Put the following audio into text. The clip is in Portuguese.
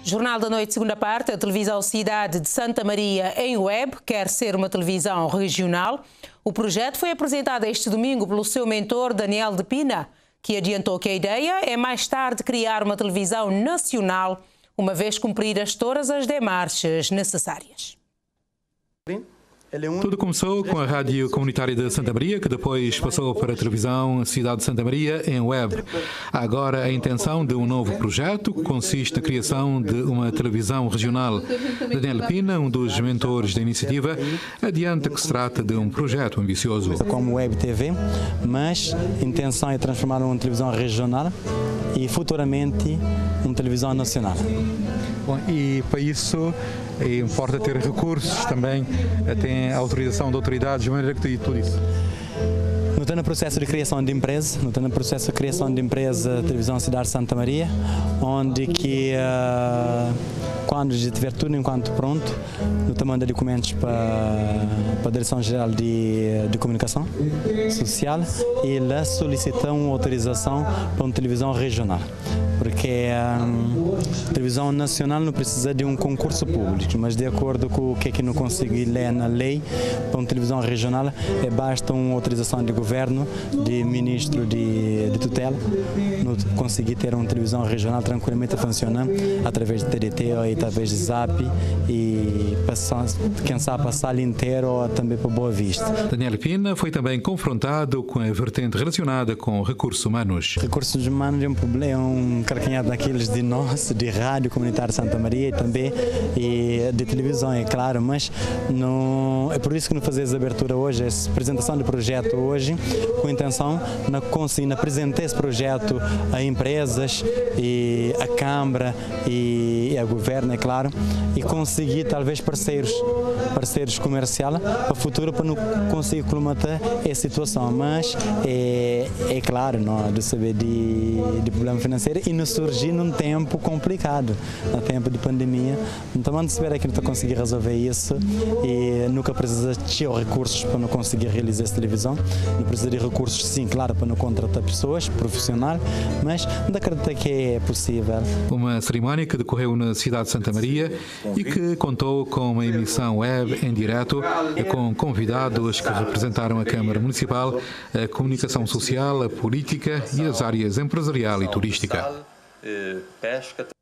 Jornal da Noite, segunda parte. A televisão Cidade de Santa Maria em web quer ser uma televisão regional. O projeto foi apresentado este domingo pelo seu mentor Daniel de Pina, que adiantou que a ideia é mais tarde criar uma televisão nacional, uma vez cumpridas todas as demarches necessárias. Tudo começou com a Rádio Comunitária de Santa Maria, que depois passou para a televisão Cidade de Santa Maria em web. Há agora a intenção de um novo projeto, que consiste na criação de uma televisão regional. Daniel Pina, um dos mentores da iniciativa, adianta que se trata de um projeto ambicioso. Como web TV, mas a intenção é transformar uma televisão regional e futuramente uma televisão nacional. Bom, e para isso importa ter recursos também, tem autorização de autoridades, de maneira que tudo isso. Não está no processo de criação de empresa, Televisão Cidade de Santa Maria, onde que quando já tiver tudo enquanto pronto, não está mandando documentos para a Direção-Geral de Comunicação Social e lá solicitamos autorização para uma televisão regional. Porque a televisão nacional não precisa de um concurso público, mas de acordo com o que não consegui ler na lei, para uma televisão regional basta uma autorização de governo, de ministro de tutela, não conseguir ter uma televisão regional tranquilamente funcionando através de TDT ou através de Zap e quem sabe passar ali inteiro ou também para Boa Vista. Daniel Pina foi também confrontado com a vertente relacionada com recursos humanos. Recursos humanos é um problema, carcanhar daqueles de nós, de Rádio Comunitária de Santa Maria e também de televisão, é claro, mas não, é por isso que não fazemos a abertura hoje, essa apresentação do projeto hoje, com a intenção de conseguir apresentar esse projeto a empresas, e a Câmara e a Governo, é claro, e conseguir talvez parceiros comerciais para o futuro para não conseguir colmatar essa situação, mas é claro, não, de saber de problema financeiro e não surgir num tempo complicado, no tempo de pandemia. Então vamos esperar que não está conseguir resolver isso e nunca precisa de recursos para não conseguir realizar essa televisão. Não precisa de recursos, sim, claro, para não contratar pessoas, profissionais, mas não acredito que é possível. Uma cerimónia que decorreu na cidade de Santa Maria e que contou com uma emissão web em direto com convidados que representaram a Câmara Municipal, a comunicação social, a política e as áreas empresarial e turística. Pesca.